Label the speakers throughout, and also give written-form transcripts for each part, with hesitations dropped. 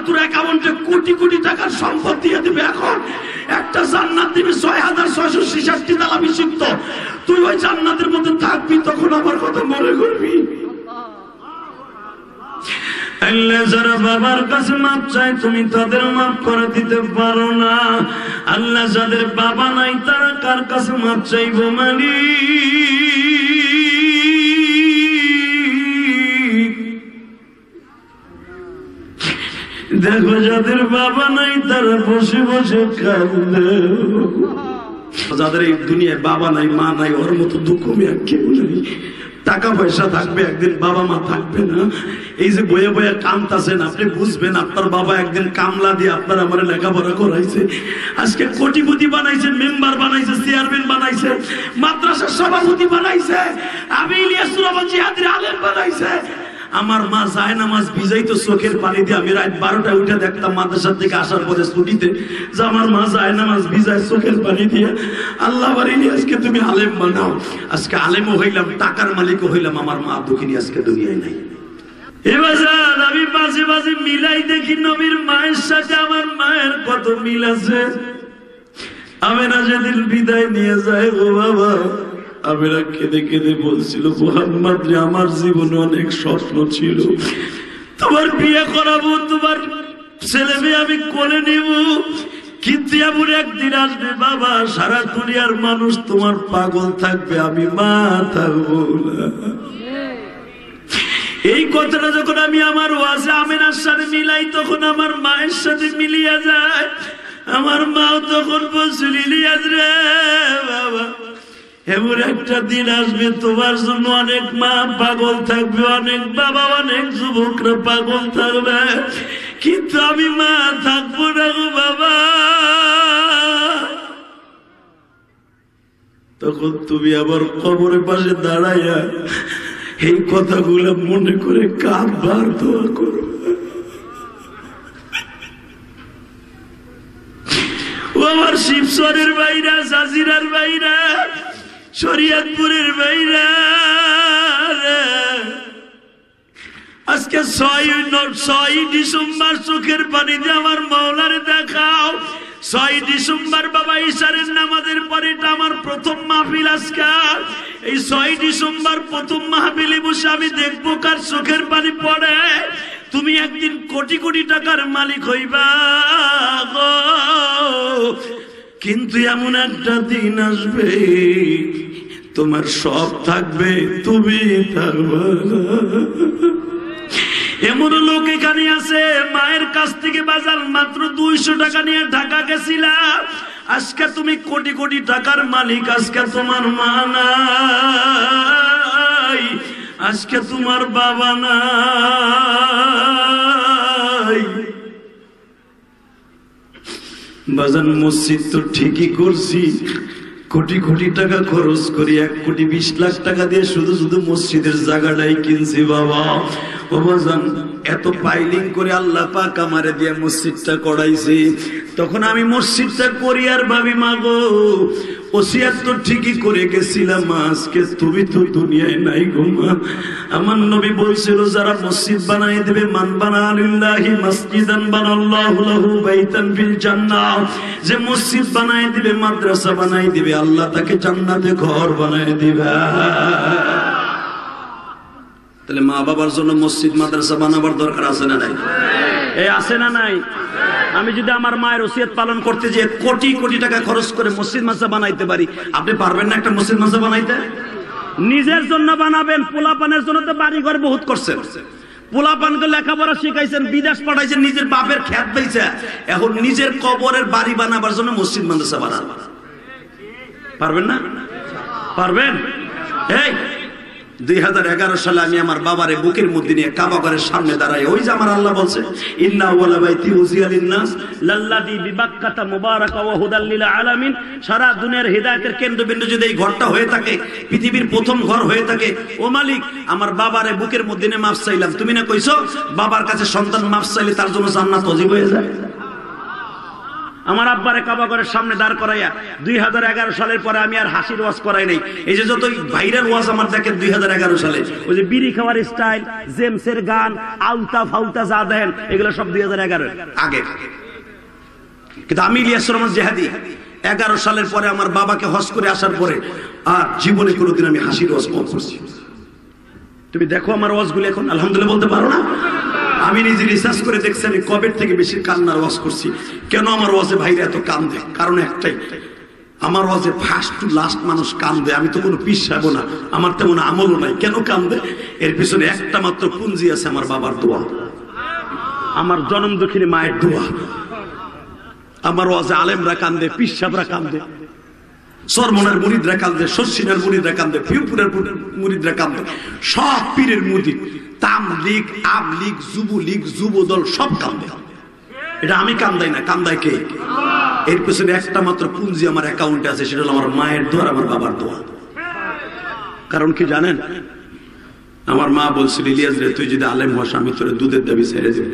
Speaker 1: তোর অ্যাকাউন্টে কোটি কোটি টাকার সম্পদ দিয়ে দিবে। এখন একটা জান্নাত দিবে ৬৬৬৬ তালা বিশুদ্ধ, তুই ওই জান্নাতের মধ্যে থাকবি, তখন আমার কথা মনে করবি। আল্লাহ যারা বাবার কাছে মাপ চায় তুমি তাদের মাপ করে দিতে পারো না। আল্লাহ যাদের বাবা নাই তারা কার কাছে মাপ চাইবো মালিক? দেখো যাদের বাবা নাই তারা বসে বসে কাঁদে। যাদের এই দুনিয়ায় বাবা নাই মা নাই ওর মতো দুঃখ মিয়া কেউ নাই। টাকা পয়সা থাকবে, একদিন বাবা মা থাকবে না। এই যে বয়ে বয়ে কামতাছেন, আপনি বুঝবেন আপনার বাবা একদিন কামলা দিয়ে আপনার আমার লেখাপড়া করাইছে, আজকে কোটিপতি বানাইছে, মেম্বার বানাইছে, চেয়ারম্যান বানাইছে, মাদ্রাসার সভাপতি বানাইছে, আমি ইলিয়াসুর রহমান জিহাদের আলেম বানাইছে। আমার মা যায় নামাজ ভিজাইতো চোখের পানি দিয়ে। আমি রাত 12টায় উঠে দেখতাম মাদ্রাসার থেকে আসার পরে ছুটিতে যে আমার মা যায় নামাজ ভিজায় চোখের পানি দিয়ে। আল্লাহ বাড়িনি আজকে তুমি আলেম বানাও। আজকে আলেমও হইলাম, টাকার মালিকও হইলাম, আমার মা দুঃখিনী আজকে দুনিয়ায় নাই। এবার আমি মাঝে মাঝে মিলাই দেখি নবীর মায়ের সাথে আমার মায়ের কত মিল আছে। আমেনা যেদিন বিদায় নিয়ে যায়, ও বাবা আমেনা কেঁদে কেঁদে বলছিল, মুহাম্মদ রে আমার জীবনে অনেক স্বপ্ন ছিল, তোমার বিয়ে করাবো, তোমার ছেলে মেয়ে আমি কোলে নিব, কিন্তু এমন একদিন আসবে বাবা সারা দুনিয়ার মানুষ তোমার পাগল থাকবে, আমি মা থাকবো না। এই কথাটা যখন আমি আমার ওয়াজে আমেনার সাথে মিলাই তখন আমার মায়ের সাথে মিলিয়ে যায়। আমার মাও তখন বলছিল, ইলিয়াস রে বাবা এমন একটা দিন আসবে তোমার জন্য অনেক মা পাগল থাকবে, অনেক বাবা অনেক যুবকরা পাগল থাকবে, কিন্তু আমি মা থাকবো না গো বাবা। তখন তুমি আবার কবরের পাশে দাঁড়াইয়া এই কথাগুলো মনে করে কাঁদবার দোয়া করো। ও আমার শিবচরের বাইরা, জাজিরার বাইরা, শরীয়তপুরের বাইরা, আজকে 6 ডিসেম্বর চোখের পানি দিয়ে আমার মাওলারে দেখাও। 6 ডিসেম্বর বাবা ইশারের নামাজের পরে এটা আমার প্রথম মাহফিল। আজকে এই 6 ডিসেম্বর প্রথম মাহফিলে বসে আমি দেখবো কার চোখের পানি পড়ে। তুমি একদিন কোটি কোটি টাকার মালিক হইবা গো, কিন্তু এমন একটা দিন আসবে তোমার সব থাকবে, তুমি থাকবে না। এমন লোক এখানে আছে মায়ের কাছ থেকে বাজার মাত্র 200 টাকা নিয়ে ঢাকা গেছিলাম, আজকে তুমি কোটি কোটি টাকার মালিক, আজকে তোমার মা নাই, আজকে তোমার বাবা নাই। বাজান মসজিদ তো ঠিকই করছি, কোটি কোটি টাকা খরচ করি, 1,20,00,000 টাকা দিয়ে শুধু শুধু মসজিদের জায়গাটাই কিনছি বাবা। ও বাজান এত পাইলিং করে আল্লাহ পাক আমারে দিয়ে মসজিদটা করাইছি, তখন আমি মসজিদটা করি আর ভাবি মাগো ওসিয়াত তো ঠিকই করে গেছিলাম, আজকে তুমি তো দুনিয়ায় নাই গো মা। আমার নবী বলছিল যারা মসজিদ বানাই দেবে, মান বানা লিল্লাহি মসজিদান বানাল্লাহু লাহু বাইতান ফিল জান্নাহ, যে মসজিদ বানাই দিবে, মাদ্রাসা বানাই দিবে, আল্লাহ তাকে জান্নাতে ঘর বানাই দিবে। তাহলে মা বাবার জন্য মসজিদ মাদ্রাসা বানাবার দরকার আছে না নাই? এই আছে না নাই? আমি যদি আমার মায়ের ওসিয়ত পালন করতে যে কোটি কোটি টাকা খরচ করে মসজিদ মাদ্রাসা বানাইতে পারি, আপনি পারবেন না একটা মসজিদ মাদ্রাসা বানাইতে? নিজের জন্য বানাবেন, পোলাপানের জন্য তো বাড়ি ঘর বহুত করছেন, পোলাপানকে লেখাপড়া শিখাইছেন, বিদেশ পাঠাইছেন, নিজের বাপের খেত বেচে, এখন নিজের কবরের বাড়ি বানাবার জন্য মসজিদ মাদ্রাসা বানাবেন, পারবেন না? পারবেন? এই 2011 সালে আমি আমার বাবারে বুকের মধ্যে নিয়ে কাবা ঘরের সামনে দাঁড়াই, ওই যে আমার আল্লাহ বলছে ইন্না আউয়ালা বাইতি উযিয়া লিন-নাস লাল্লাযী বিবাক্কাতা মুবারাকা ওয়া হুদাল লিল আলামিন। সারা দুনিয়ার হিদায়াতের কেন্দ্রবিন্দু যদি এই ঘরটা হয়ে থাকে, পৃথিবীর প্রথম ঘর হয়ে থাকে, ও মালিক আমার বাবারে বুকের মধ্যে নিয়ে মাফ চাইলাম, তুমি না কইছো বাবার কাছে সন্তান মাফ চাইলে তার জন্য জান্নাত ওয়াজিব হয়ে যায়? আমার আব্বারে কাবা ঘরের সামনে দাঁড় করাইয়া 2011 সালের পরে আমি আর হাসির ওয়াজ করাই নাই। এই যে যত ভাইরাল ওয়াজ আমার দেখেন 2011 সালে, ওই যে বিড়ি খাওয়ার স্টাইল, জেমসের গান, আলতা ফাউতা যা দেন, এগুলো সব 2011 আগে। কিন্তু আমি ইলিয়াস রহমান জিহাদি 11 সালের পরে আমার বাবাকে হজ করে আসার পরে আর জীবনে কোনোদিন আমি হাসির ওয়াজ কম করছি। তুমি দেখো আমার ওয়াজগুলো এখন আলহামদুলিল্লাহ বলতে পারো না? আমি নিজে রিসার্চ করে দেখছি আমি কবে থেকে বেশি কান্নার ওয়াজ করছি। কেন আমার ওয়াজে ভাইরা এত কান্দে? কারণ একটাই, আমার ওয়াজে ফার্স্ট টু লাস্ট মানুষ কান্দে। আমি তো কোনো পিস সাহেব না, আমার তেমন আমলও নাই। কেন কান্দে? এর পিছনে একটা মাত্র পুঞ্জি আছে, আমার বাবার দোয়া, আমার জনম দক্ষিণী মায়ের দোয়া। আমার ওয়াজে আলেমরা কান্দে, পিস সাহেবরা কান্দে, সরমনের মুরিদরা কান্দে, শর্ষিনের মুরিদরা কান্দে, ফিউপুরের মুরিদরা কান্দে, সব পীরের মুরিদ, তামলীগ, আমলীগ, যুবলীগ, যুবদল সব কান্দে। এটা আমি কান্দাই না, কান্দাই কে? এর পেছনে একটা মাত্র পুঁজি আমার অ্যাকাউন্টে আছে, সেটা হলো আমার মায়ের দোয়া, আমার বাবার দোয়া। কারণ কি জানেন? আমার মা বলছিল, ইলিয়াস রে, তুই যদি আলেম হস আমি তোর দুধের দাবি ছেড়ে দেব।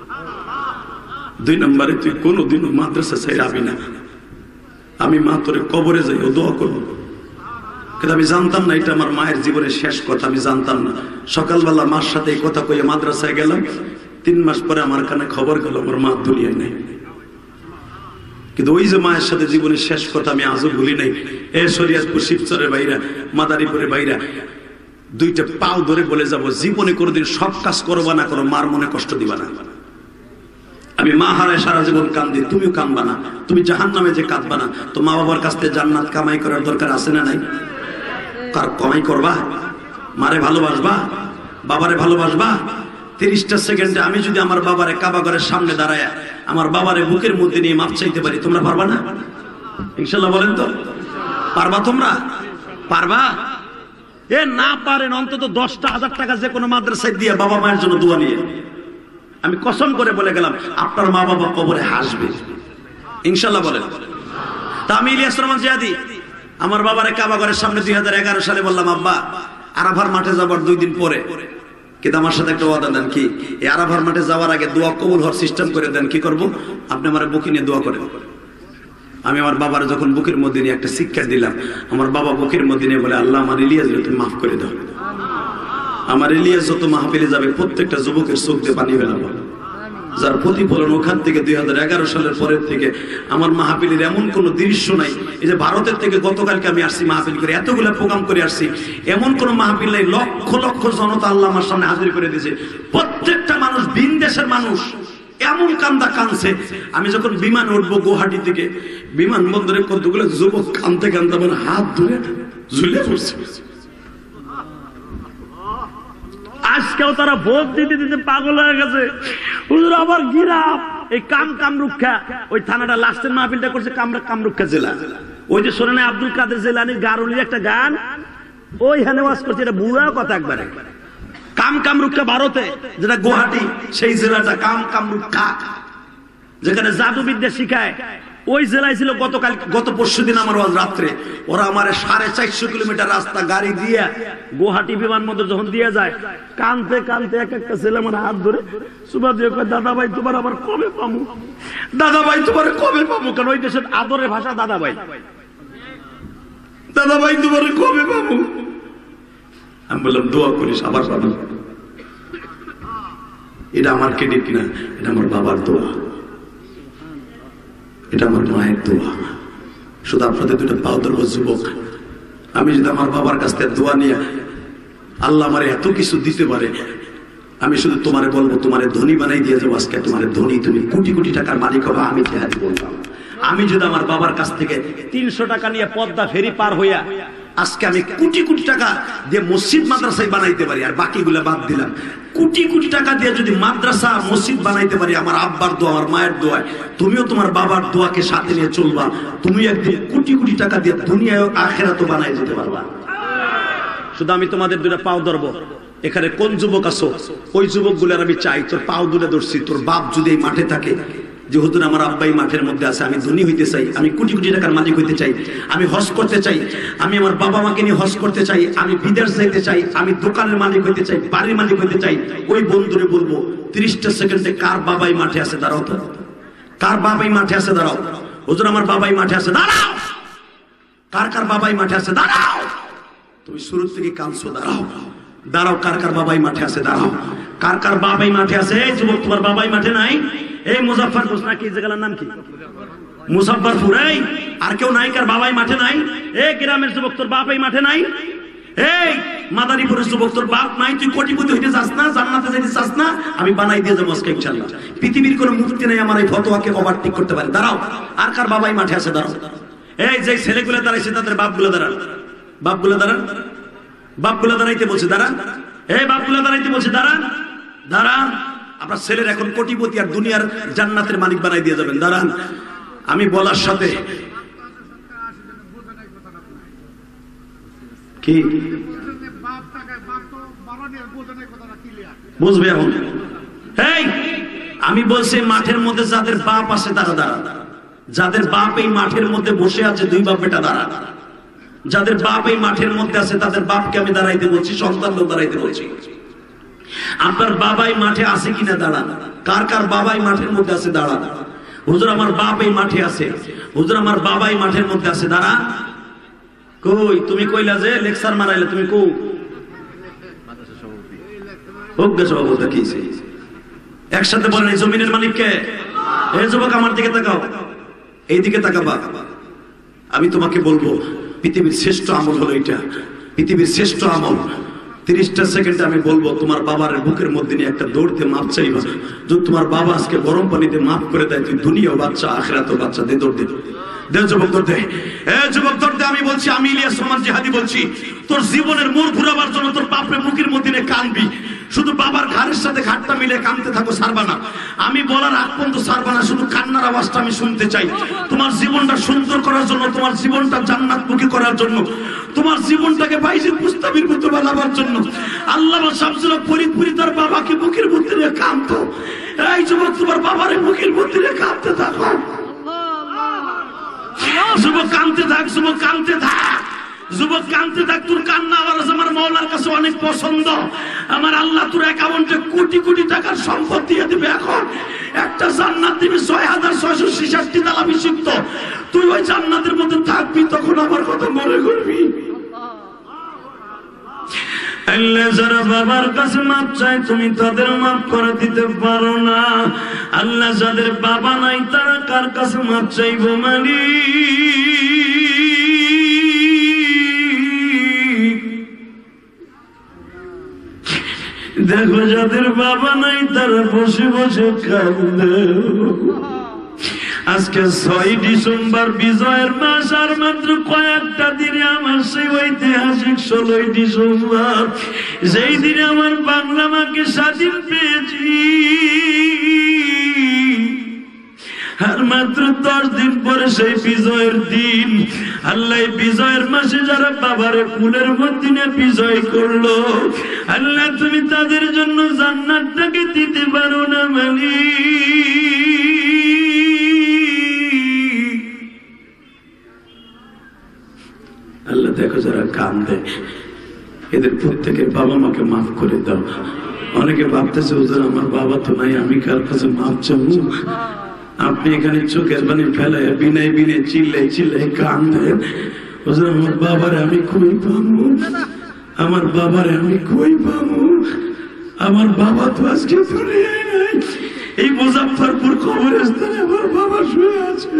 Speaker 1: 2 নম্বরে তুই কোনোদিনও মাদ্রাসা ছেড়ে আবি না। আমি মা তোরে কবরে যাই ও দোয়া করবো। কিন্তু আমি জানতাম না এটা আমার মায়ের জীবনের শেষ কথা, আমি জানতাম না। সকালবেলা মার সাথে এই কথা কইয়ে মাদ্রাসায় গেলাম, 3 মাস পরে আমার কানে খবর গেল আমার মা দুনিয়ায় নেই। কিন্তু ওই যে মায়ের সাথে জীবনের শেষ কথা আমি আজও ভুলি নাই। এ শরিয়তপুর শিবচরের বাইরা, মাদারীপুরের বাইরা, 2টা পাও ধরে বলে যাব, জীবনে কোনোদিন সব কাজ করবা না, করো মার মনে কষ্ট দিবা না। আমি মা হারায় সারা জীবন কান্দি, তুমিও কাঁদবা না। তুমি জাহান্নামে যে কাঁদবা না, তো মা বাবার কাছ থেকে জান্নাত কামাই করার দরকার আছে না নাই? কার কামাই করবা? মারে ভালোবাসবা, বাবারে ভালোবাসবা। 30টা সেকেন্ডে আমি যদি আমার বাবারে কাবা ঘরের সামনে দাঁড়ায় আমার বাবারে বুকের মধ্যে নিয়ে মাপ চাইতে পারি, তোমরা পারবা না? ইনশাল্লাহ বলেন তো, পারবা? তোমরা পারবা? এ না পারেন অন্তত 10,000 টাকা যে কোনো মাদ্রাসায় দিয়ে বাবা মায়ের জন্য দোয়া নিয়ে, আমি কসম করে বলে গেলাম আপনার মা বাবা কবরে হাসবে ইনশাল্লাহ বলেন। তা আমি ইলিয়াস রহমান জিহাদি আমার বাবারে কাবা ঘরের সামনে 2011 সালে বললাম, আব্বা আরাফার মাঠে যাবার 2 দিন পরে, কিন্তু আমার সাথে একটা ওয়াদা দেন, কি এই আরাফার মাঠে যাওয়ার আগে দোয়া কবুল হওয়ার সিস্টেম করে দেন। কি করব? আপনি আমার বুকে নিয়ে দোয়া করেন। আমি আমার বাবার যখন বুকের মধ্যে নিয়ে একটা শিক্ষা দিলাম, আমার বাবা বুকের মধ্যে নিয়ে বলে, আল্লাহ আমার ইলিয়াস তুমি মাফ করে দাও। আমার ইলিয়াস যত মাহফিলে যাবে প্রত্যেকটা যুবকের চোখ দিয়ে পানি বেরাবো, যার প্রতিফলন ওখান থেকে 2011 সালের পরের থেকে আমার মাহফিলের এমন কোন দৃশ্য নাই। এই যে ভারতের থেকে গতকালকে আমি আসছি মাহফিল করে, এতগুলা প্রোগ্রাম করে আসছি, এমন কোন মাহফিল নাই। লক্ষ লক্ষ জনতা আল্লাহ আমার সামনে হাজির করে দিয়েছে। প্রত্যেকটা মানুষ, ভিন দেশের মানুষ এমন কান্দা কানছে। আমি যখন বিমানে উঠবো গুয়াহাটি থেকে, বিমানবন্দরে কতগুলো যুবক কানতে কানতে আমার হাত ধরে ঝুলে পড়ছে। আজকেও তারা ভোট দিতে দিতে পাগল হয়ে গেছে। হুজুর আমার গিরাপ এই কামরুক্ষা, ওই থানাটা লাস্টের মাহফিলটা করছে কামরুক্ষা জেলা। ওই যে শোনেন আব্দুল কাদের জিলানীর গারুলির একটা গান, ওইখানে ওয়াজ করছে। এটা বুড়া কথা একবারে। কামরুক্ষা ভারতে, যেটা গুয়াহাটি সেই জেলাটা কামরুক্ষা, যেখানে জাদুবিদ্যা শিখায়। ওই জেলায় ছিল গত পরশু দিন আমার রাত্রে। ওরা আমার 450 কিলোমিটার রাস্তা গাড়ি দিয়ে গুয়াহাটি বিমানবন্দর যখন দিয়ে যায়, কানতে কানতে এক একটা ছেলে আমার হাত ধরে সুবা দিয়ে কয়, দাদা ভাই তোমার আবার কবে পাবো, দাদা ভাই তোমার কবে পাবো। কারণ ওই দেশের আদরের ভাষা দাদা ভাই, দাদা ভাই তোমার কবে পাবো। আমি বললাম দোয়া করিস আবার পাবো। এটা আমার ক্রেডিট না, এটা আমার বাবার দোয়া, এটা আমার মায়ের দোয়া। শুধু আপনাদের 2টা পাও ধরবো যুবক। আমি যদি আমার বাবার কাছ থেকে দোয়া নিয়ে আল্লাহ আমার এত কিছু দিতে পারে, আমি শুধু তোমারে বলবো, তোমারে ধনী বানাই দিয়ে যাবো। আজকে তোমারে ধনী, তুমি কোটি কোটি টাকার মালিক হবা, আমি জেহাদি বললাম। আমি যদি আমার বাবার কাছ থেকে 300 টাকা নিয়ে পদ্মা ফেরি পার হইয়া আজকে আমি কোটি কোটি টাকা দিয়ে মসজিদ মাদ্রাসায় বানাইতে পারি, আর বাকিগুলো বাদ দিলাম, কোটি কোটি টাকা দিয়ে যদি মাদ্রাসা মসজিদ বানাইতে পারি, আমার আব্বার দোয়া, আমার মায়ের দোয়া, তুমিও তোমার বাবার দোয়াকে সাথে নিয়ে চলবা, তুমি একদিন কোটি কোটি টাকা দিয়ে দুনিয়ায় আখিরাতও বানাই যেতে পারবা। শুধু আমি তোমাদের 2টা পাও ধরবো। এখানে কোন যুবক আছো, ওই যুবকগুলোর আমি চাই তোর পাও দুলে ধরছি। তোর বাপ যদি এই মাঠে থাকে, যে হুজুর আমার আব্বাই মাঠের মধ্যে আছে, আমি ধনী হইতে চাই, আমি কোটি কোটি টাকার মালিক হইতে চাই, আমি হজ করতে চাই, আমি আমার বাবা মাকে নিয়ে হজ করতে চাই, আমি বিদেশ যাইতে চাই, আমি দোকানের মালিক হইতে চাই, বাড়ির মালিক হইতে চাই, ওই বন্ধুরে বলবো 30টা সেকেন্ডে কার বাবাই মাঠে আছে দাঁড়াও তো। কার বাবাই মাঠে আছে দাঁড়াও। হুজুর আমার বাবাই মাঠে আছে দাঁড়াও। কার কার বাবাই মাঠে আছে দাঁড়াও। তুমি শুরু থেকে কাঁদছো দাঁড়াও। দাঁড়াও, কার কার বাবাই মাঠে আছে দাঁড়াও। কার কার বাবাই মাঠে আছে? এই যুবক তোমার বাবাই মাঠে নাই? এই মুজাফফরপুর নাকি জায়গার নাম কি? মুজাফফরপুর। এই আর কেউ নাই? কার বাবাই মাঠে নাই? এই গ্রামের যুবক তোর বাবাই মাঠে নাই? এই মাদারীপুরের যুবক তোর বাপ নাই? তুই কোটিপতি হইতে চাস না, জান্নাতে যাইতে চাস না? আমি বানাই দিয়ে যাবো আজকে ইনশাআল্লাহ। পৃথিবীর কোনো মুক্তি নাই আমার এই ফতোয়াকে ওভারটেক করতে পারে। দাঁড়াও, আর কার বাবাই মাঠে আছে দাঁড়াও। এই যে ছেলেগুলো দাঁড়াইছে তাদের বাপগুলো দাঁড়ান। বাপগুলো দাঁড়ান। বাপগুলো দাঁড়াইতে বলছে দাঁড়ান। এই বাপগুলো দাঁড়াইতে বলছে দাঁড়ান। দাঁড়ান, আপনার ছেলের এখন কোটিপতি আর দুনিয়ার জান্নাতের মালিক বানাই দিয়ে যাবেন। দাঁড়ান, আমি বলার সাথে কি বুঝবে এখন? এই আমি বলছি মাঠের মধ্যে যাদের বাপ আছে তারা দাঁড়ান। যাদের বাপ এই মাঠের মধ্যে বসে আছে, দুই বাপ বেটা দাঁড়ান। যাদের বাপ এই মাঠের মধ্যে আছে তাদের বাপকে আমি দাঁড়াইতে বলছি, সন্তানকে দাঁড়াইতে বলছি। আপনার বাবাই মাঠে আছে কিনা দাঁড়ান। কার কার বাবাই মাঠের মধ্যে আছে দাঁড়ান। হুজুর আমার বাপ এই মাঠে আছে। হুজুর আমার বাবাই মাঠের মধ্যে আছে দাঁড়া। কই তুমি কইলা যে লেকচার মারাইলে, তুমি কো সভাপতি কি একসাথে বলেন এই জমিনের মালিক কে? এই যুবক আমার দিকে তাকাও, এই দিকে তাকাবা। আমি তোমাকে বলবো পৃথিবীর শ্রেষ্ঠ আমল হলো এটা। পৃথিবীর শ্রেষ্ঠ আমল 30টা সেকেন্ডে আমি বলবো তোমার বাবার বুকের মধ্যে নিয়ে একটা দৌড় দিয়ে মাপ চাইবা। যদি তোমার বাবা আজকে গরম পানিতে মাফ করে দেয়, তুই দুনিয়াও বাচ্চা আখিরাতেও বাচ্চা। দে দৌড় দে, দে যুবক দৌড় দে। যুবক দৌড় দে। আমি বলছি, আমি ইলিয়াস রহমান জিহাদি বলছি, তোর জীবনের মোড় ঘুরাবার জন্য তোর বাপের বুকের মধ্যে নিয়ে কানবি। শুধু বাবার ঘাড়ের সাথে ঘাটটা মিলে কানতে থাকো, সারবা না। আমি বলার আগ পর্যন্ত সারবা না, শুধু কান্নার আওয়াজটা আমি শুনতে চাই। তোমার জীবনটা সুন্দর করার জন্য, তোমার জীবনটা জান্নাতমুখী করার জন্য, তোমার জীবনটাকে বাইজির মুস্তাফির মতো বানাবার জন্য আল্লামা শামসুল হক ফরিদপুরি তার বাবাকে বুকের মধ্যে নিয়ে কাঁদতো। এই যুবক তোমার বাবার বুকের মধ্যে নিয়ে কাঁদতে থাকো। যুবক কাঁদতে থাক, যুবক কাঁদতে থাক, যুবক কাঁদতে থাক। তোর কান্না আওয়াজ আমার মাওলার কাছে অনেক পছন্দ। আমার আল্লাহ তোর অ্যাকাউন্টে কোটি কোটি টাকার সম্পদ দিয়ে দিবে। এখন একটা জান্নাত দিবে 6666 তালা বিশিষ্ট। তুই ওই জান্নাতের মধ্যে থাকবি, তখন আমার কথা মনে করবি। আল্লাহ যারা বাবার কাছে মাপ চায় তুমি তাদের মাপ করে দিতে পারো না। আল্লাহ যাদের বাবা নাই তারা কার কাছে মাপ চাইব? মানে দেখো যাদের বাবা নাই তারা বসে বসে কাঁদে। আজকে 6 ডিসেম্বর বিজয়ের মাস, আর মাত্র কয়েকটা দিনে আমার সেই ঐতিহাসিক 16 ডিসেম্বর, যেই দিনে আমার বাংলা মাকে স্বাধীন পেয়েছি। আর মাত্র 10 দিন পরে সেই বিজয়ের দিন। আল্লাহ বিজয়ের মাসে যারা বাবারে কুলের মধ্যে বিজয় করলো, আল্লাহ তুমি তাদের জন্য জান্নাতটাকে দিতে পারো না? মানে আল্লাহ দেখো যারা কান্দে, এদের প্রত্যেকের বাবা মাকে মাফ করে দাও। অনেকে ভাবতেছে হুজুর আমার বাবা তো নাই, আমি কার কাছে মাফ চাবো? আপনি এখানে চোখের পানি ফেলে বিনাই বিনে চিল্লাই চিল্লাই কান্দেন। হুজুর আমার বাবারে আমি কই পাবো? আমার বাবারে আমি কই পাবো? আমার বাবা তো আজকে দুনিয়ায় নাই। এই মুজাফফরপুর কবরস্থানে আমার বাবা শুয়ে আছে।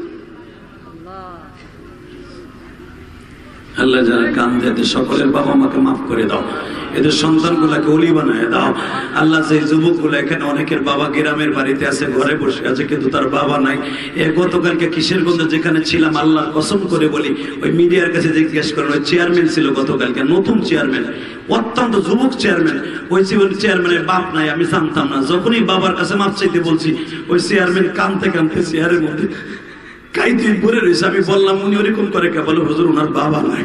Speaker 1: আল্লাহ যারা কান্দে এদের সকলের বাবা মাকে মাফ করে দাও, এদের সন্তানগুলাকে ওলি বানায় দাও। আল্লাহ যে যুবকগুলো এখানে অনেকের বাবা গ্রামের বাড়িতে আছে, ঘরে বসে আছে, কিন্তু তার বাবা নাই। গতকালকে কিশোরগঞ্জে যেখানে ছিলাম, আল্লাহর কসম করে বলি, ওই মিডিয়ার কাছে জিজ্ঞেস করেন, ওই চেয়ারম্যান ছিল গতকালকে, নতুন চেয়ারম্যান, অত্যন্ত যুবক চেয়ারম্যান। ওই চেয়ারম্যানের বাপ নাই, আমি জানতাম না। যখনই বাবার কাছে মাপ চাইতে বলছি, ওই চেয়ারম্যান কাঁদতে কাঁদতে চেয়ারের মধ্যে কাইতে পড়ে রয়েছে। আমি বললাম উনি ওরকম করে কে? বলে হুজুর ওনার বাবা নাই।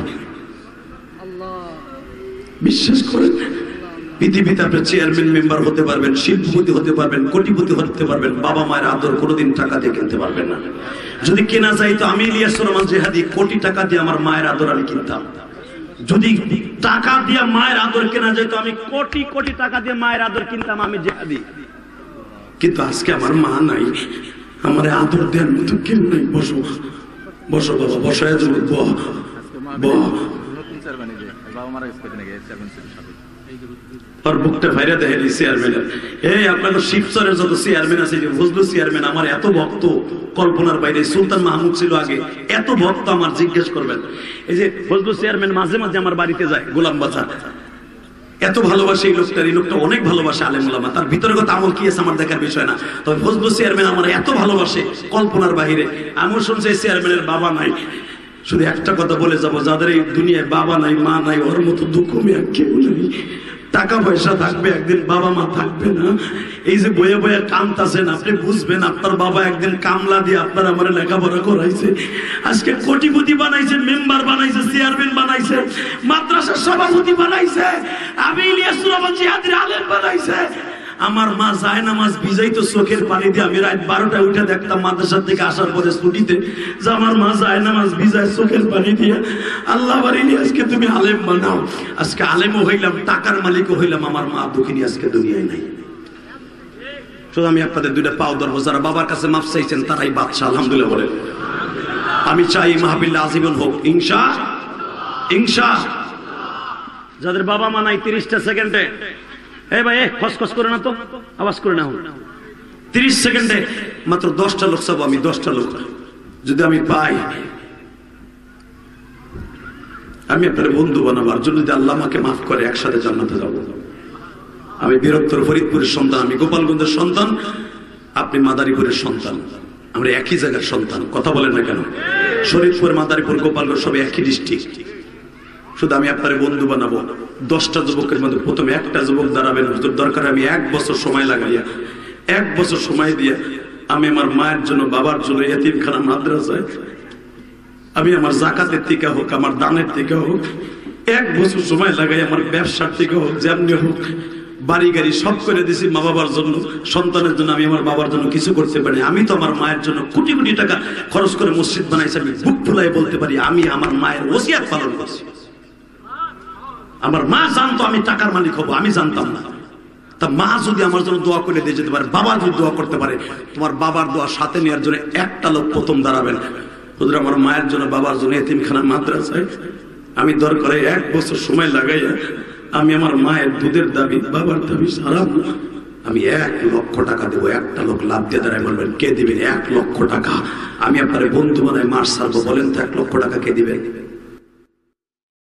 Speaker 1: বিশ্বাস করেন পৃথিবীতে আপনি চেয়ারম্যান মেম্বার হতে পারবেন, শিল্পপতি হতে পারবেন, কোটিপতি হতে পারবেন, বাবা মায়ের আদর কোনোদিন টাকা দিয়ে কিনতে পারবেন না। যদি কেনা যায় তো আমি ইলিয়াস রহমান জিহাদি কোটি টাকা দিয়ে আমার মায়ের আদর আমি কিনতাম। যদি টাকা দিয়ে মায়ের আদর কেনা যায় তো আমি কোটি কোটি টাকা দিয়ে মায়ের আদর কিনতাম, আমি জিহাদি। কিন্তু আজকে আমার মা নাই, আমার আদর দেওয়ার মতো কেউ নাই। বসো বসো বাবা, বসায় যাবো। আর বুকটা ভাইরা দেখেন চেয়ারম্যানের। এই আপনাদের শিবচরের যত চেয়ারম্যান আছে, যে ফজলু চেয়ারম্যান আমার এত ভক্ত কল্পনার বাইরে। সুলতান মাহমুদ ছিল আগে, এত ভক্ত আমার জিজ্ঞেস করবেন। এই যে ফজলু চেয়ারম্যান মাঝে মাঝে আমার বাড়িতে যায়, গোলাম বাজার, এত ভালোবাসে এই লোকটার। এই লোকটা অনেক ভালোবাসে আলেম ওলামা, তার ভিতরগত আমল কি আছে আমার দেখার বিষয় না। তবে ফজলু চেয়ারম্যান আমার এত ভালোবাসে কল্পনার বাহিরে। আমিও শুনছি এই চেয়ারম্যানের বাবা নাই। শুধু একটা কথা বলে যাবো, যাদের এই দুনিয়ায় বাবা নাই মা নাই, ওর মতো দুঃখ মেয়ে কেউ নেই। টাকা পয়সা থাকবে, একদিন বাবা মা থাকবে না। এই যে বয়ে বয়ে কামতাছেন, আপনি বুঝবেন আপনার বাবা একদিন কামলা দিয়ে আপনার আমার লেখাপড়া করাইছে, আজকে কোটিপতি বানাইছে, মেম্বার বানাইছে, চেয়ারম্যান বানাইছে, মাদ্রাসার সভাপতি বানাইছে, আমি ইলিয়াসুর রহমান জিহাদির আলেম বানাইছে। আমার মা যায় নামাজ ভিজাইতো চোখের পানি দিয়ে। আমি রাত 12টায় উঠে দেখতাম মাদ্রাসার থেকে আসার পরে ছুটিতে, যে আমার মা যায় নামাজ ভিজায় চোখের পানি দিয়ে। আল্লাহ বাড়িনি আজকে তুমি আলেম বানাও। আজকে আলেমও হইলাম, টাকার মালিকও হইলাম, আমার মা দুঃখিনী আজকে দুনিয়ায় নাই। শুধু আমি আপনাদের দুইটা পাও ধরবো, যারা বাবার কাছে মাফ চাইছেন তারাই বাদশা। আলহামদুলিল্লাহ বলেন। আমি চাই মাহফিলটা আজীবন হোক, ইনশা। যাদের বাবা মা নাই 30টা সেকেন্ডে, এই ভাই খসখস করে না তো, আওয়াজ করে না, 30 সেকেন্ডে মাত্র 10টা লোক চাবো আমি। 10টা লোক যদি আমি পাই, আমি আপনার বন্ধু বানাবার জন্য, যদি আল্লাহ আমাকে মাফ করে একসাথে জান্নাতে যাব। আমি বীরত্তর ফরিদপুরের সন্তান, আমি গোপালগঞ্জের সন্তান, আপনি মাদারীপুরের সন্তান, আমরা একই জায়গার সন্তান। কথা বলেন না কেন? শরীফপুর, মাদারীপুর, গোপালগঞ্জ সব একই ডিস্ট্রিক্ট। শুধু আমি আপনার বন্ধু বানাবো। 10টা যুবকের মধ্যে প্রথমে একটা যুবক দাঁড়াবেন, দরকার আমি 1 বছর সময় লাগাইয়া, 1 বছর সময় দিয়ে আমি আমার মায়ের জন্য, বাবার জন্য, এতিমখানা, মাদ্রাসায়, আমি আমার জাকাতের থেকে হোক, আমার দানের থেকে হোক, 1 বছর সময় লাগাই, আমার ব্যবসার থেকে হোক, যেমনি হোক, বাড়ি গাড়ি সব করে দিছি মা বাবার জন্য, সন্তানের জন্য। আমি আমার বাবার জন্য কিছু করতে পারি। আমি তো আমার মায়ের জন্য কোটি কোটি টাকা খরচ করে মসজিদ বানাইছি। আমি বুক ফুলাই বলতে পারি আমি আমার মায়ের ওসিয়াত পালন করছি। আমার মা জানতো আমি টাকার মালিক হবো, আমি জানতাম না। তা মা যদি আমার জন্য দোয়া করে দিয়ে যেতে পারে, বাবা যদি দোয়া করতে পারে, তোমার বাবার দোয়া সাথে নেওয়ার জন্য একটা লোক প্রথম দাঁড়াবেন। হুজুর আমার মায়ের জন্য, বাবার জন্য, এতিমখানা, মাদ্রাসায় আমি দরকারে 1 বছর সময় লাগাইয়া আমি আমার মায়ের দুধের দাবি, বাবার দাবি সারাম না। আমি 1 লক্ষ টাকা দেবো। একটা লোক লাভ দিয়ে দাঁড়ায় বলবেন কে দিবেন? 1 লক্ষ টাকা। আমি আপনার বন্ধু বানায় মাস ছাড়বো, বলেন তো 1 লক্ষ টাকা কে দিবেন?